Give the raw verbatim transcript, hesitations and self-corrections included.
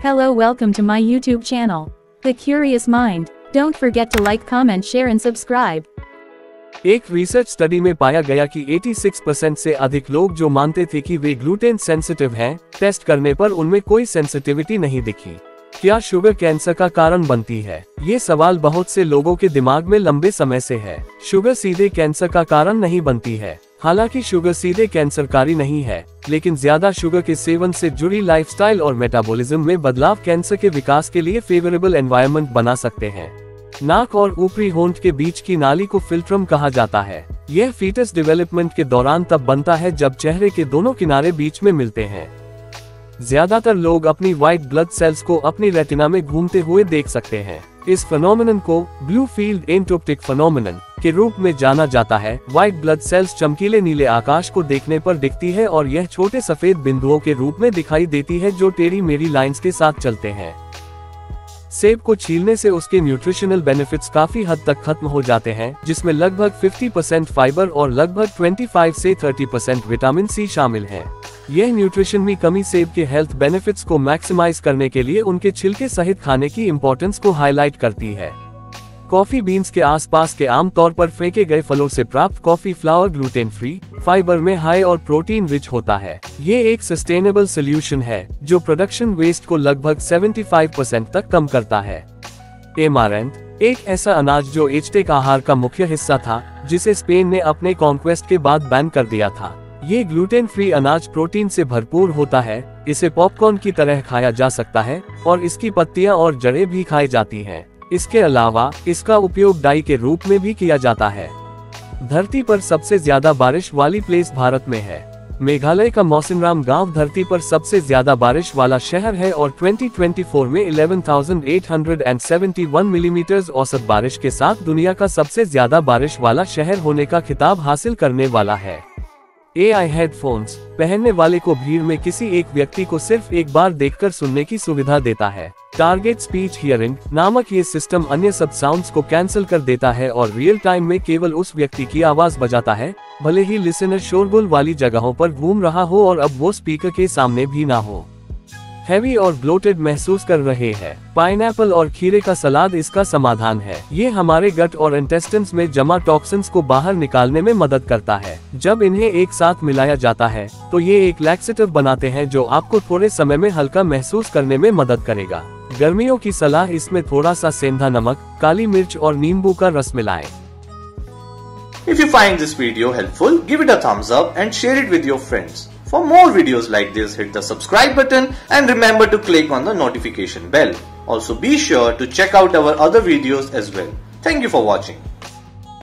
Hello, welcome to my YouTube channel, The Curious Mind. Don't forget to like, comment, share and subscribe. एक research study में पाया गया कि छियासी percent से अधिक लोग जो मानते थे कि वे ग्लूटेन सेंसिटिव हैं, टेस्ट करने पर उनमें कोई सेंसिटिविटी नहीं दिखी। क्या शुगर कैंसर का कारण बनती है? ये सवाल बहुत से लोगों के दिमाग में लंबे समय से है। शुगर सीधे कैंसर का कारण नहीं बनती है। हालांकि शुगर सीधे कैंसरकारी नहीं है, लेकिन ज्यादा शुगर के सेवन से जुड़ी लाइफस्टाइल और मेटाबॉलिज्म में बदलाव कैंसर के विकास के लिए फेवरेबल एनवायरनमेंट बना सकते हैं। नाक और ऊपरी होंठ के बीच की नाली को फिल्ट्रम कहा जाता है। यह फीटस डेवलपमेंट के दौरान तब बनता है जब चेहरे के दोनों किनारे बीच में मिलते हैं। ज्यादातर लोग अपनी व्हाइट ब्लड सेल्स को अपनी रेटिना में घूमते हुए देख सकते हैं। इस फेनोमेनन को ब्लू फील्ड एंटोप्टिक फेनोमेनन के रूप में जाना जाता है। व्हाइट ब्लड सेल्स चमकीले नीले आकाश को देखने पर दिखती है और यह छोटे सफेद बिंदुओं के रूप में दिखाई देती है जो टेढ़ी मेढ़ी लाइंस के साथ चलते हैं। सेब को छीलने से उसके न्यूट्रिशनल बेनिफिट्स काफी हद तक खत्म हो जाते हैं, जिसमें लगभग पचास परसेंट फाइबर और लगभग पच्चीस से तीस परसेंट विटामिन सी शामिल है। यह न्यूट्रिशन में कमी सेब के हेल्थ बेनिफिट्स को मैक्सिमाइज करने के लिए उनके छिलके सहित खाने की इम्पोर्टेंस को हाईलाइट करती है। कॉफी बीन्स के आसपास के आमतौर पर फेंके गए फलों से प्राप्त coffee flower gluten free, fibre में हाई और प्रोटीन रिच होता है। ये एक सस्टेनेबल सोल्यूशन है जो प्रोडक्शन वेस्ट को लगभग पचहत्तर परसेंट तक कम करता है। एमारैंथ एक ऐसा अनाज जो एज़टेक आहार का मुख्य हिस्सा था, जिसे स्पेन ने अपने कॉन्क्वेस्ट के बाद बैन कर दिया था। ये ग्लूटेन फ्री अनाज प्रोटीन से भरपूर होता है। इसे पॉपकॉर्न की तरह खाया जा सकता है और इसकी पत्तियां और जड़ें भी खाई जाती हैं। इसके अलावा इसका उपयोग डाई के रूप में भी किया जाता है। धरती पर सबसे ज्यादा बारिश वाली प्लेस भारत में है। मेघालय का मौसिनराम गांव धरती पर सबसे ज्यादा बारिश वाला शहर है और दो हज़ार चौबीस में ग्यारह हज़ार आठ सौ इकहत्तर मिलीमीटर औसत बारिश के साथ दुनिया का सबसे ज्यादा बारिश वाला शहर होने का खिताब हासिल करने वाला है। ए आई हेडफोन्स पहनने वाले को भीड़ में किसी एक व्यक्ति को सिर्फ एक बार देखकर सुनने की सुविधा देता है। टारगेट स्पीच हियरिंग नामक ये सिस्टम अन्य सब साउंड्स को कैंसिल कर देता है और रियल टाइम में केवल उस व्यक्ति की आवाज बजाता है, भले ही लिसनर शोरगुल वाली जगहों पर घूम रहा हो और अब वो स्पीकर के सामने भी ना हो। हैवी और ब्लोटेड महसूस कर रहे हैं? पाइनएप्पल और खीरे का सलाद इसका समाधान है। ये हमारे गट और इंटेस्टाइन्स में जमा टॉक्सिन्स को बाहर निकालने में मदद करता है। जब इन्हें एक साथ मिलाया जाता है तो ये एक लैक्सेटिव बनाते हैं जो आपको थोड़े समय में हल्का महसूस करने में मदद करेगा। गर्मियों की सलाह, इसमें थोड़ा सा सेंधा नमक, काली मिर्च और नींबू का रस मिलाएं। If you find this video helpful, give it a thumbs up and share it with your friends. For more videos like this, hit the subscribe button and remember to click on the notification bell. Also be sure to check out our other videos as well. Thank you for watching.